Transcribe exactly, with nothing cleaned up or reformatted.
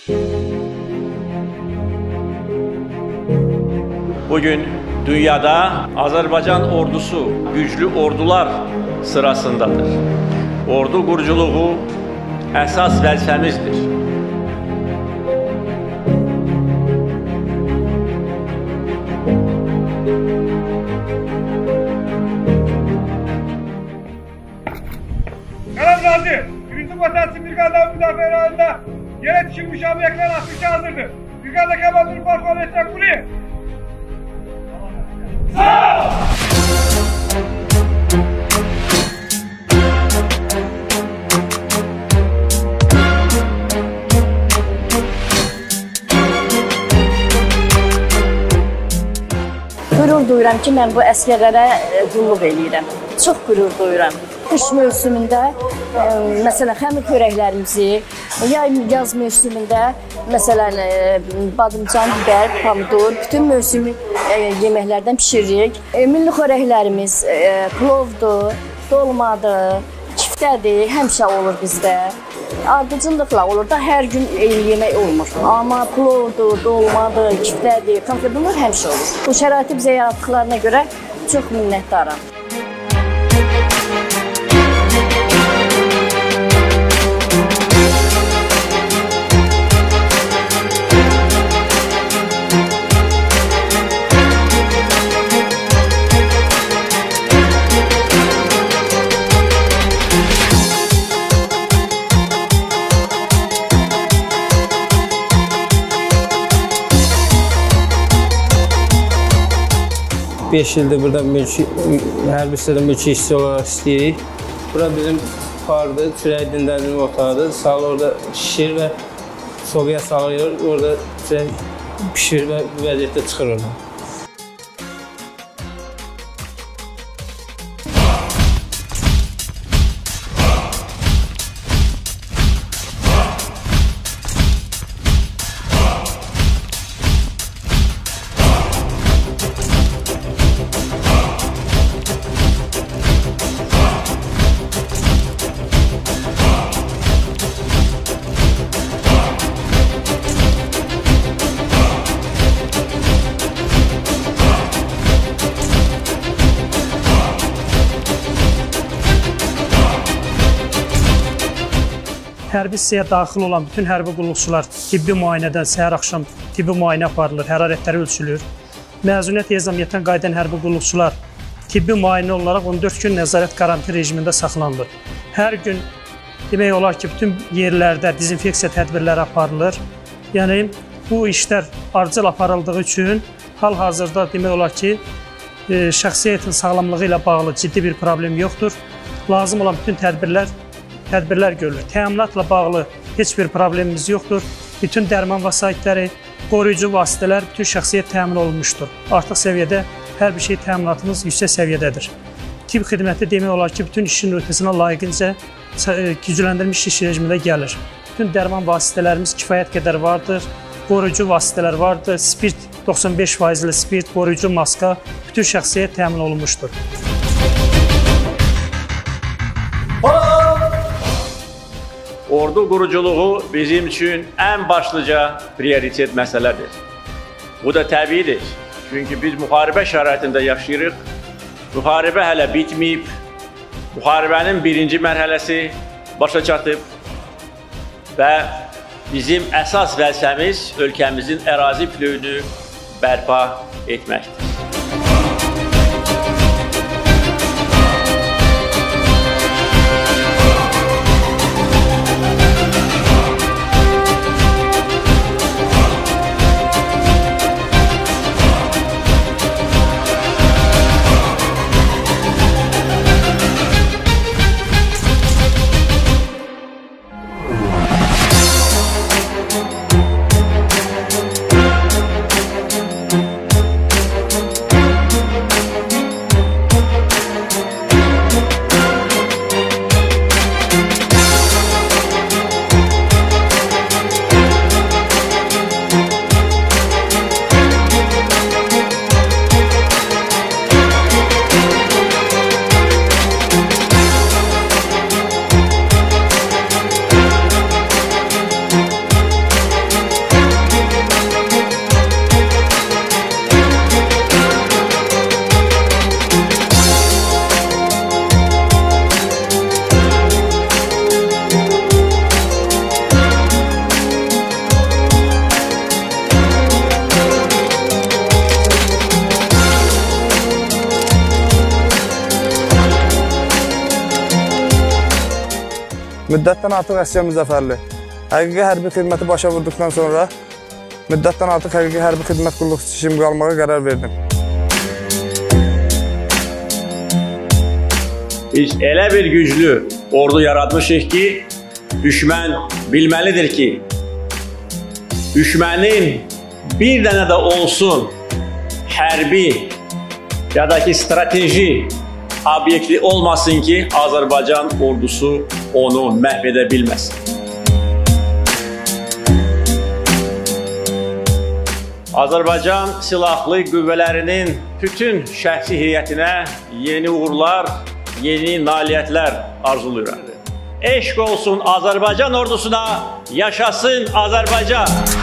Bugün dünyada Azerbaycan ordusu güçlü ordular sırasındadır. Ordu quruculuğu əsas vəzifəmizdir. Karar Gazi, birinci Batatçı Brigadan müdafaa alanında yere düşürmüş obyektler atışa hazırdır. Brigada Kemal'ın kontrol etmek buraya. Sağ! Qürur duyuram ki, mən bu əsgərlərə qulluq eləyirəm. Çox qürur duyuram. Qış mövsümündə, e, məsələn, xəmir xörəklərimizi, yaz mövsümündə, məsələn, e, badımcan, biber, pomidor, bütün mövsümi e, yeməklərdən pişiririk. E, milli xörəklərimiz e, plovdur, dolmadır, kiftədir, həmişə olur bizdə. Ardıcınlıqla olur da, hər gün yemək olmur. Amma plovdur, dolmadır, kiftədir, konfet, bunlar həmişə olur. Bu şəraiti bizə yaratdıqlarına görə çox minnətdaram. beş ildir burada mülki, hərbi hissədə mülki işçi olaraq istəyirik. Bura bizim pardır, çörək dindərin otağıdır. Sağlı orada şişir və sobaya salıyor, orada pişir və vəziyyətdə çıxır oradan. Hərbi hissəyə daxil olan bütün hərbi qulluqçular tibbi müayinədən səhər axşam tibbi müayinə aparılır, hərarətləri ölçülür. Məzuniyyət ezamiyyətdən qayıdan hərbi qulluqçular tibbi müayinə olaraq on dörd gün nəzarət karantin rejimində saxlanılır. Hər gün demək olar ki, bütün yerlərdə dezinfeksiya tədbirləri aparılır. Yəni, bu işlər ardıcıl aparıldığı üçün hal-hazırda demək olar ki, şəxsiyyətin sağlamlığı ilə bağlı ciddi bir problem yoxdur. Lazım olan bütün tədbirlər Tədbirlər görülür. Təminatla bağlı heç bir problemimiz yoxdur. Bütün dərman vəsaitləri, qoruyucu vasitələr, bütün şəxsiyyət təmin olunmuşdur. Artıq səviyyədə hər bir şey təminatımız yüksək səviyyədədir. Tibb xidməti demək olar ki, bütün işin ötəsinə layiqincə gücləndirilmiş iş rejimində gəlir. Bütün dərman vasitələrimiz kifayət qədər vardır. Qoruyucu vasitələr vardır. Spirt, doxsan beş faizli spirt, qoruyucu maska, bütün şəxsiyyət təmin olunmuşdur. Ordu quruculuğu bizim üçün ən başlıca prioritet məsələdir. Bu da təbiidir. Çünki biz müharibə şəraitində yaşayırıq. Müharibə hələ bitməyib. Müharibənin birinci mərhələsi başa çatıb və bizim əsas vəzifəmiz ölkəmizin ərazi bütövlüyünü bərpa etməkdir. müddətdən artıq əsgər müzəffərli. Həqiqi hərbi xidməti başa vurduqdan sonra müddətdən artıq həqiqi hərbi xidmət qulluqçusu kimi qalmağa qərar verdim. Biz elə bir güclü ordu yaratmışıq ki, düşmən bilməlidir ki, düşmənin bir dənə də olsun hərbi ya da ki strateji obyekti olmasın ki, Azərbaycan ordusu onu məhv edə bilməsin. Azərbaycan Silahlı Qüvvələrinin bütün şəxsi heyətinə yeni uğurlar, yeni nailiyyətlər arzuluyorum. Eşq olsun Azərbaycan ordusuna, yaşasın Azərbaycan!